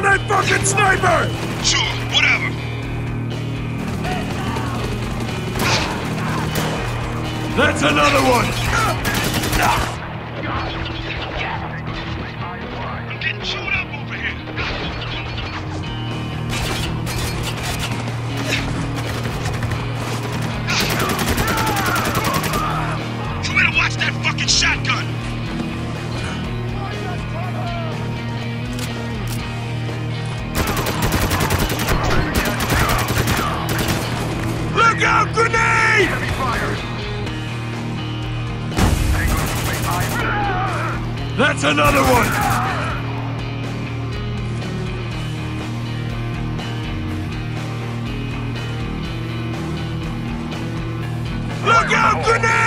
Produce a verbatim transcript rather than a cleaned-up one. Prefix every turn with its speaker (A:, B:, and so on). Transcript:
A: that fucking sniper!
B: Sure, whatever.
A: That's another one!
B: I'm getting chewed up over here. You better watch that fucking shotgun!
A: Look out, grenade! That's another one! Look out, grenade!